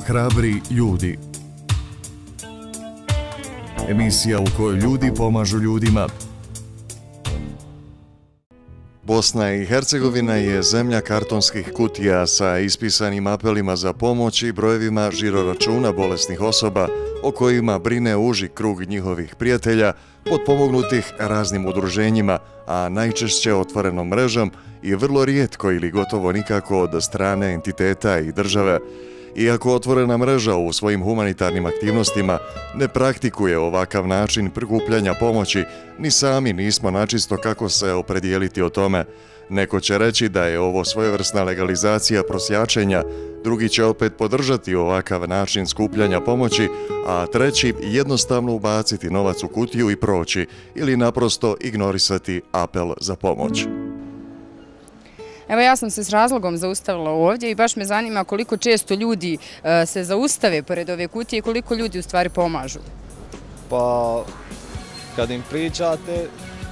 Hrabri ljudi. Emisija u kojoj ljudi pomažu ljudima. Bosna i Hercegovina je zemlja kartonskih kutija sa ispisanim apelima za pomoć i brojevima žiroračuna bolesnih osoba o kojima brine uži krug njihovih prijatelja, potpomognutih raznim udruženjima, a najčešće otvorenom mrežom i vrlo rijetko ili gotovo nikako od strane entiteta i države. Iako otvorena mreža u svojim humanitarnim aktivnostima ne praktikuje ovakav način prikupljanja pomoći, ni sami nismo načisto kako se opredijeliti o tome. Neko će reći da je ovo svojevrsna legalizacija prosjačenja, drugi će opet podržati ovakav način skupljanja pomoći, a treći jednostavno ubaciti novac u kutiju i proći ili naprosto ignorisati apel za pomoć. Evo, ja sam se s razlogom zaustavila ovdje i baš me zanima koliko često ljudi se zaustave pored ove kutije i koliko ljudi u stvari pomažu. Pa, kad im pričate,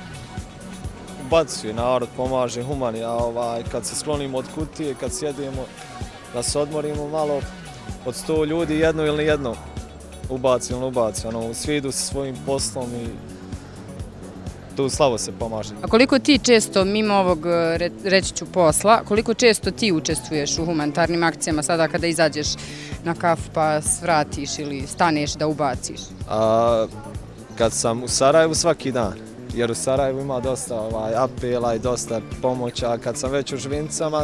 baci narod, pomaže, humani, a kad se sklonimo od kutije, kad sjedimo, da se odmorimo malo, od 100 ljudi jedno ili jedno ubaci ili ne ubaci, svi idu sa svojim poslom i tu slabo se pomaže. A koliko ti često, mimo ovog, reći ću, posla, koliko često ti učestvuješ u humanitarnim akcijama sada kada izađeš na kafu pa svratiš ili staneš da ubaciš? Kad sam u Sarajevu svaki dan, jer u Sarajevu ima dosta apela i dosta pomoća. Kad sam već u Žvincama,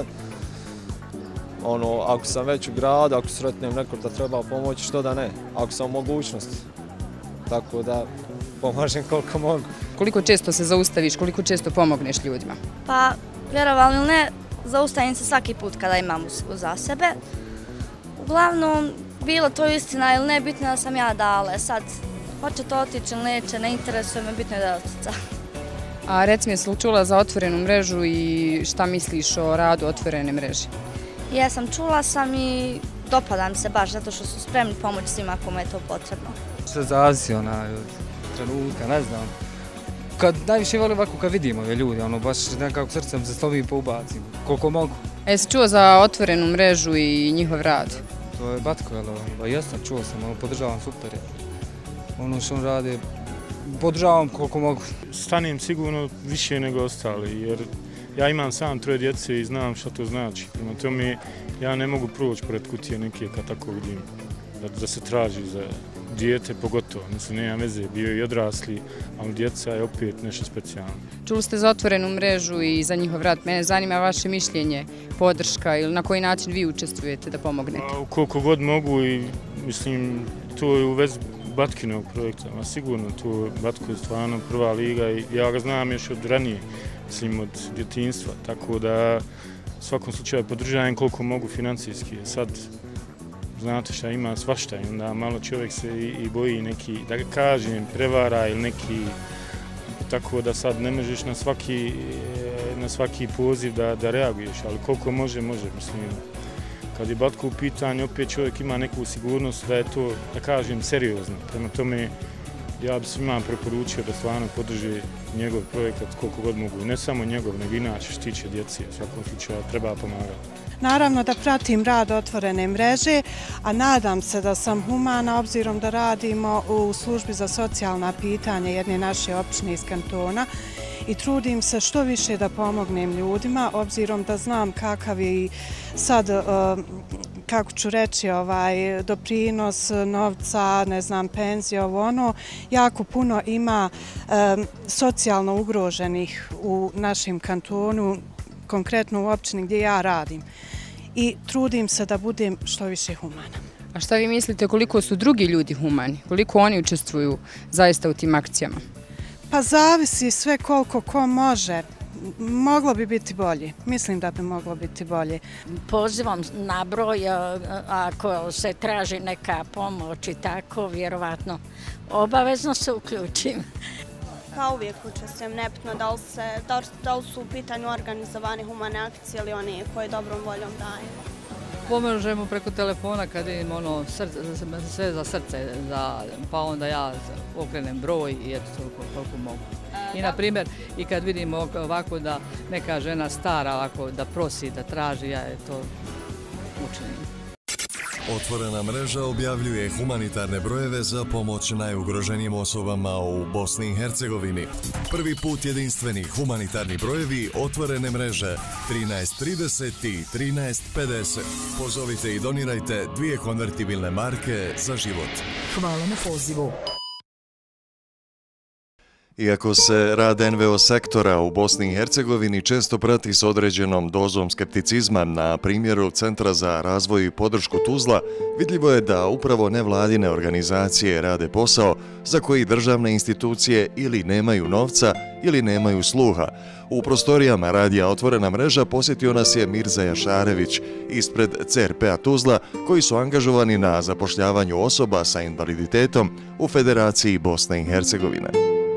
ako sam već u gradu, ako sretnem nekog da treba pomoći, što da ne, ako sam u mogućnosti. Tako da pomažem koliko mogu. Koliko često se zaustaviš, koliko često pomogneš ljudima? Pa, vjerovali ili ne, zaustavim se svaki put kada imam za sebe. Uglavnom, bilo to istina ili ne, bitno da sam ja dala. Sad, hoće to otići ili neće, ne interesuje me, bitno je da je otica. A reci mi, jesi li čula za otvorenu mrežu i šta misliš o radu otvorene mreže? Jesam, čula sam i dopada mi se baš zato što su spremni pomoći svima kome je to potrebno. Sve zavisi od trenutka, ne znam. Kad najviše volim ovako kad vidimo ove ljudi, baš nekako srcem se slovi i poubacim, koliko mogu. A jesi čuo za otvorenu mrežu i njihov rad? To je Batko, jesam, čuo sam, podržavam super. Ono što on radi, podržavam koliko mogu. Stanem sigurno više nego ostali, jer ja imam sam 3 djece i znam što to znači. Prema tome, ja ne mogu proći pored kutije neke kad tako vidim, da se traži za dijete pogotovo. Mislim, nema veze, bio i odrasli, ali djeca je opet nešto specijalno. Čuli ste za otvorenu mrežu i za njihov rad. Mene zanima vaše mišljenje, podrška ili na koji način vi učestvujete da pomognete? Koliko god mogu i mislim, to je u vezi Batkinog projekta, a sigurno to Batko je stvarno prva liga i ja ga znam još od ranije, mislim od djetinjstva, tako da u svakom slučaju podržavam koliko mogu financijski. Sad, znate šta ima svašta i onda malo čovjek se i boji neki, da ga kažem, prevara ili neki, tako da sad ne možeš na svaki poziv da reaguješ, ali koliko može, mislim. Kad je Batko u pitanju, opet čovjek ima neku sigurnost da je to, da kažem, seriozno. Prema tome, ja bih svima preporučio da stvarno podrži njegov projekat koliko god mogu. Ne samo njegov, nego inače što tiče djece. U svakom slučaju treba pomagati. Naravno da pratim rad otvorene mreže, a nadam se da sam humana obzirom da radimo u službi za socijalna pitanja jedne naše općine iz kantona i trudim se što više da pomognem ljudima, obzirom da znam kakav je sad, kako ću reći, doprinos novca, ne znam, penzija, jako puno ima socijalno ugroženih u našem kantonu, konkretno u općini gdje ja radim. I trudim se da budem što više humana. A šta vi mislite koliko su drugi ljudi humani? Koliko oni učestvuju zaista u tim akcijama? Pa zavisi sve koliko ko može. Moglo bi biti bolje. Mislim da bi moglo biti bolje. Pozivam na broj, ako se traži neka pomoć i tako, vjerovatno obavezno se uključim. Pa uvijek učestvujem, nebitno da li su u pitanju organizovane humane akcije ili one koje dobrom voljom daju. Pomažemo preko telefona kad im sve za srce, pa onda ja okrenem broj i eto toliko koliko mogu. I na primjer, i kad vidim ovako da neka žena stara ovako da prosi, da traži, ja je to učinim. Otvorena mreža objavljuje humanitarne brojeve za pomoć najugroženijim osobama u Bosni i Hercegovini. Prvi put jedinstveni humanitarni brojevi otvorene mreže 1330 i 1350. Pozovite i donirajte 2 konvertibilne marke za život. Hvala na pozivu. Iako se rad NVO sektora u Bosni i Hercegovini često prati s određenom dozom skepticizma na primjeru Centra za razvoj i podršku Tuzla, vidljivo je da upravo nevladine organizacije rade posao za koji državne institucije ili nemaju novca ili nemaju sluha. U prostorijama radija Otvorena mreža posjetio nas je Mirza Jašarević ispred CRP-a Tuzla, koji su angažovani na zapošljavanju osoba sa invaliditetom u Federaciji Bosne i Hercegovine.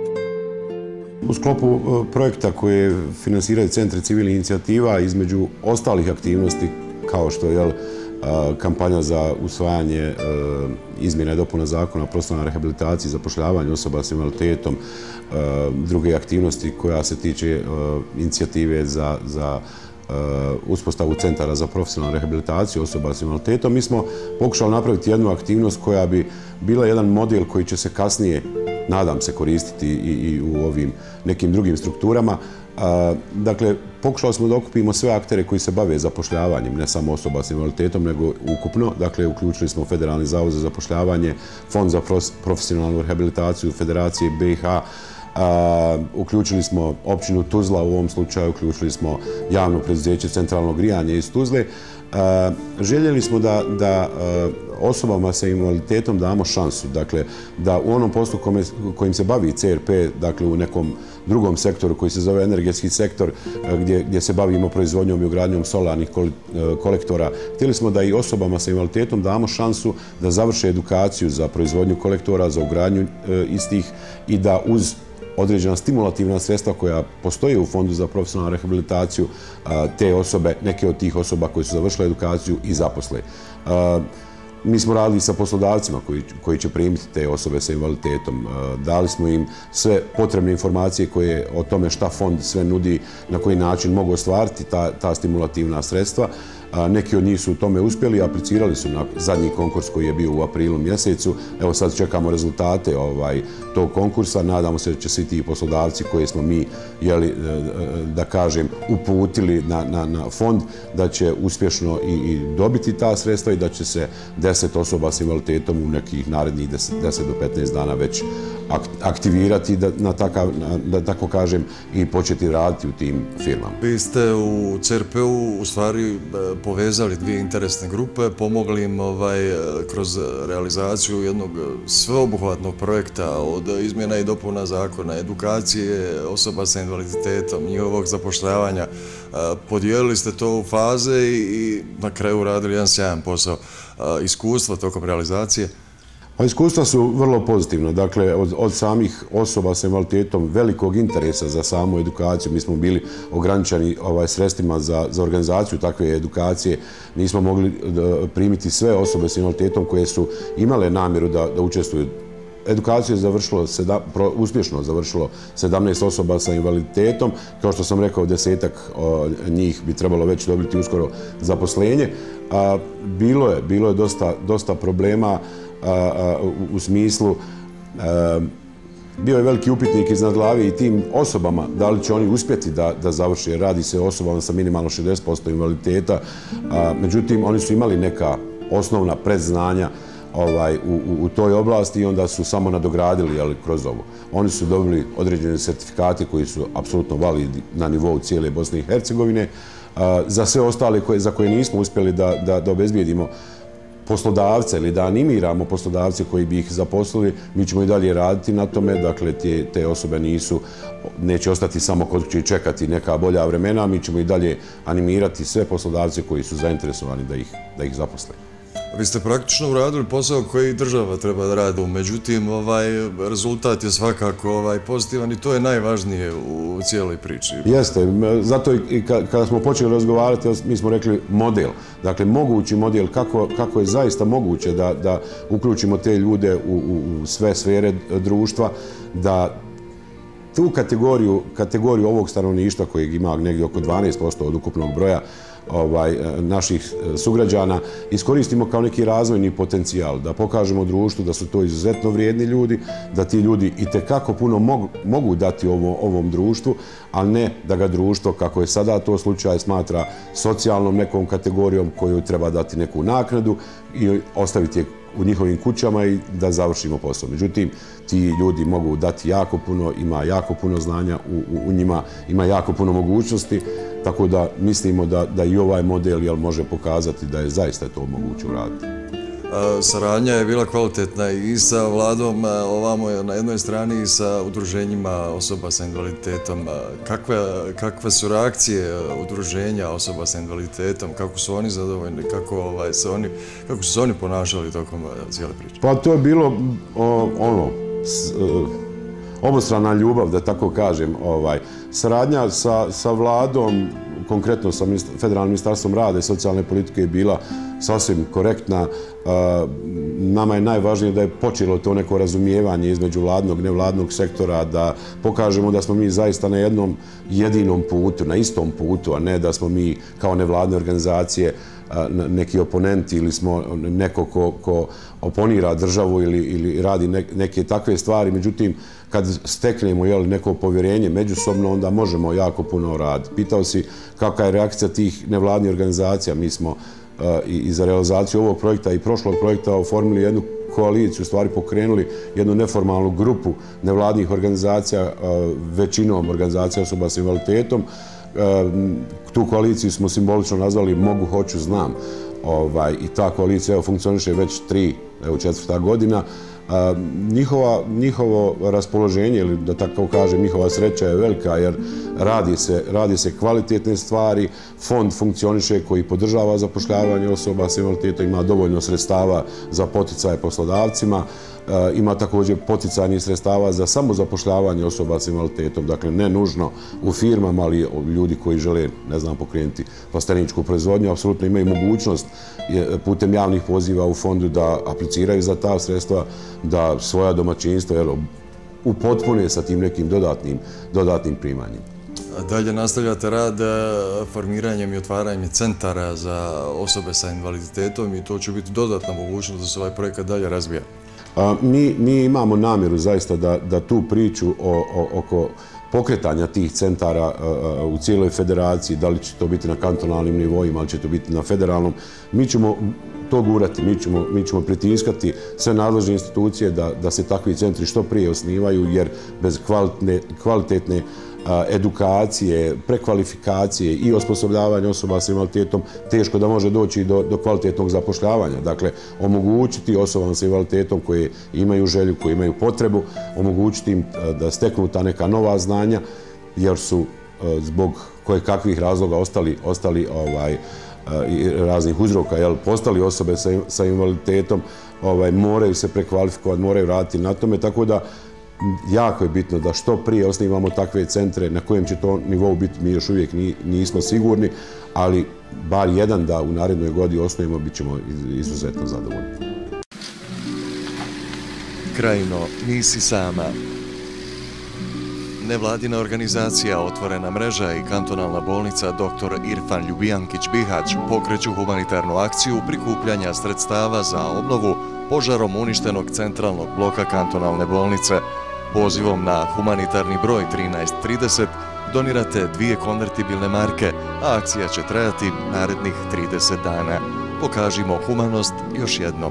U sklopu projekta koje finansiraju centri civilnih inicijativa, između ostalih aktivnosti kao što je kampanja za usvajanje izmjena i dopuna zakona o profesionalnoj rehabilitaciji i zapošljavanju osoba s invaliditetom, druge aktivnosti koja se tiče inicijative za uspostavu centara za profesionalnu rehabilitaciju osoba s invaliditetom, mi smo pokušali napraviti jednu aktivnost koja bi bila jedan model koji će se kasnije, nadam se, koristiti i u ovim nekim drugim strukturama. Dakle, pokušali smo da okupimo sve aktere koji se bave zapošljavanjem, ne samo osoba s invaliditetom, nego ukupno. Dakle, uključili smo Federalni zavod za zapošljavanje, Fond za profesionalnu rehabilitaciju Federacije BiH, uključili smo općinu Tuzla u ovom slučaju, uključili smo javno preduzeće Centralno grijanje iz Tuzle. Željeli smo da osobama sa invaliditetom damo šansu, dakle, da u onom poslu kojim se bavi CRP, dakle u nekom drugom sektoru koji se zove energetski sektor, gdje se bavimo proizvodnjom i ugradnjom solarnih kolektora, htjeli smo da i osobama sa invaliditetom damo šansu da završe edukaciju za proizvodnju kolektora, za ugradnju istih i da uz određena stimulativna sredstva koja postoje u Fondu za profesionalnu rehabilitaciju, te osobe, neke od tih osoba koje su završile edukaciju i zaposle. Mi smo radili sa poslodavcima koji će primiti te osobe sa invaliditetom. Dali smo im sve potrebne informacije koje o tome šta fond sve nudi, na koji način mogu ostvariti ta stimulativna sredstva. Neki od njih su u tome uspjeli, aplicirali su na zadnji konkurs koji je bio u aprilu mjesecu. Evo sad čekamo rezultate tog konkursa. Nadamo se da će svi ti poslodavci koje smo mi, da kažem, uputili na fond, da će uspješno i dobiti ta sredstva i da će se 10 osoba s invaliditetom u nekih narednih 10 do 15 dana već aktivirati, da tako kažem, i početi raditi u tim firmama. Vi ste u CRP-u u stvari povezali 2 interesne grupe, pomogli im kroz realizaciju jednog sveobuhvatnog projekta od izmjena i dopuna zakona, edukacije osoba sa invaliditetom, njihovog zapošljavanja. Podijelili ste to u faze i na kraju radili jedan sjajan posao. Iskustva tokom realizacije? Iskustva su vrlo pozitivna. Dakle, od samih osoba sa invaliditetom velikog interesa za samu edukaciju. Mi smo bili ograničeni sredstvima za organizaciju takve edukacije. Nismo mogli primiti sve osobe sa invaliditetom koje su imale namjeru da učestvuju. Edukaciju je uspješno završilo 17 osoba sa invaliditetom. Kao što sam rekao, 10-ak njih bi trebalo već dobiti uskoro zaposlenje. Bilo je dosta problema u smislu, bio je veliki upitnik iznad glave i tim osobama, da li će oni uspjeti da završe. Radi se o osobama sa minimalno 60% invaliditeta, međutim oni su imali neka osnovna predznanja u toj oblasti i onda su samo nadogradili kroz ovo. Oni su dobili određene sertifikate koji su apsolutno validni na nivou cijele Bosne i Hercegovine. Za sve ostale za koje nismo uspjeli da obezbijedimo poslodavce ili da animiramo poslodavce koji bi ih zaposlili, mi ćemo i dalje raditi na tome. Dakle, te osobe neće ostati samo kod kuće i čekati neka bolja vremena, mi ćemo i dalje animirati sve poslodavce koji su zainteresovani da ih zaposle. Vi ste praktično uradili posao koji država treba da radi, međutim rezultat je svakako pozitivan i to je najvažnije u cijeloj priči. Jeste, zato i kada smo počeli razgovarati, mi smo rekli model, dakle mogući model, kako je zaista moguće da uključimo te ljude u sve sfere društva, da tu kategoriju ovog stanovništva kojeg ima negdje oko 12% od ukupnog broja, naših sugrađana iskoristimo kao neki razvojni potencijal, da pokažemo društvu da su to izuzetno vrijedni ljudi, da ti ljudi itekako puno mogu dati ovom društvu, a ne da ga društvo, kako je sada to slučaj, smatra socijalnom nekom kategorijom koju treba dati neku naknadu i ostaviti je u njihovim kućama i da završimo posao. Međutim, ti ljudi mogu dati jako puno, ima jako puno znanja u njima, ima jako puno mogućnosti, tako da mislimo da i ovaj model može pokazati da je zaista to moguće uraditi. Saradnja je bila kvalitetna i sa vladom ovamo na jednoj strani i sa udruženjima osoba sa invaliditetom. Kakve su reakcije udruženja osoba sa invaliditetom, kako su oni zadovoljni, kako su se oni ponašali tokom cijele priče? Pa to je bilo obostrana ljubav, da tako kažem. Saradnja sa vladom, konkretno sa Federalnim ministarstvom rada i socijalne politike je bila sasvim korektna. Nama je najvažnije da je počelo to neko razumijevanje između vladnog i nevladnog sektora, da pokažemo da smo mi zaista na jednom jedinom putu, na istom putu, a ne da smo mi kao nevladne organizacije neki oponenti ili smo neko ko oponira državu ili radi neke takve stvari. Međutim, kad steknemo neko povjerenje međusobno, onda možemo jako puno raditi. Pitao si kakva je reakcija tih nevladnih organizacija. Mi smo i za realizaciju ovog projekta i prošlog projekta oformili jednu koaliciju, u stvari pokrenuli jednu neformalnu grupu nevladnih organizacija, većinom organizacija osoba s invaliditetom. Tu koaliciju smo simbolično nazvali Mogu, hoću, znam. I ta koalicija funkcioniše već 4. godina. Njihovo raspoloženje, ili da tako kažem, njihova sreća je velika, jer radi se kvalitetne stvari, fond funkcioniše koji podržava zapošljavanje osoba s invaliditetom, ima dovoljno sredstava za poticaje poslodavcima, ima također poticajnih sredstava za samozapošljavanje osoba s invaliditetom, dakle ne nužno u firmama, ali ljudi koji žele, pokrenuti plasteničku proizvodnju, apsolutno imaju mogućnost putem javnih poziva u fondu da apliciraju za ta sredstva, da svoja domaćinstva upotpune sa tim nekim dodatnim primanjima. Dalje nastavljate rad formiranjem i otvaranjem centara za osobe sa invaliditetom i to će biti dodatna mogućnost da se ovaj projekat dalje razvija. Mi imamo namjeru zaista da tu priču oko pokretanja tih centara u cijeloj federaciji, da li će to biti na kantonalnim nivoima, ali će to biti na federalnom, mi ćemo to gurati, mi ćemo pritiskati sve nadležne institucije da se takvi centri što prije osnivaju, jer bez kvalitetne edukacije, prekvalifikacije i osposobljavanja osoba s invaliditetom teško da može doći do kvalitetnog zapošljavanja. Dakle, omogućiti osobama s invaliditetom koje imaju želju, koje imaju potrebu, omogućiti im da steknu ta neka nova znanja, jer su zbog kojekakvih razloga ostali raznih uzroka, postali osobe sa invaliditetom, moraju se prekvalifikovati, moraju raditi na tome, tako da jako je bitno da što prije osnivamo takve centre. Na kojem će to nivou biti, mi još uvijek nismo sigurni, ali bar jedan da u narednoj godini osnujemo, bit ćemo izuzetno zadovoljni. Krajino, nisi sama. Nevladina organizacija Otvorena mreža i kantonalna bolnica dr. Irfan Ljubijankić-Bihać pokreću humanitarnu akciju prikupljanja sredstava za obnovu požarom uništenog centralnog bloka kantonalne bolnice. Pozivom na humanitarni broj 1330 donirate 2 konvertibilne marke, a akcija će trajati narednih 30 dana. Pokažimo humanost još jednom.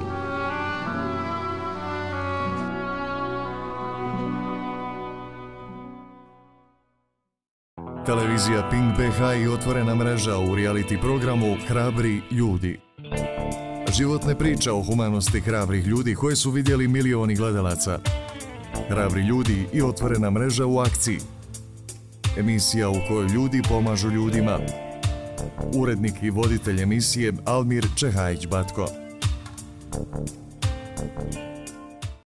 Televizija Pink BH i Otvorena mreža u reality programu Hrabri ljudi. Životne priče o humanosti hrabrih ljudi koje su vidjeli milioni gledalaca. Hrabri ljudi i Otvorena mreža u akciji. Emisija u kojoj ljudi pomažu ljudima. Urednik i voditelj emisije Almir Čehajić-Batko.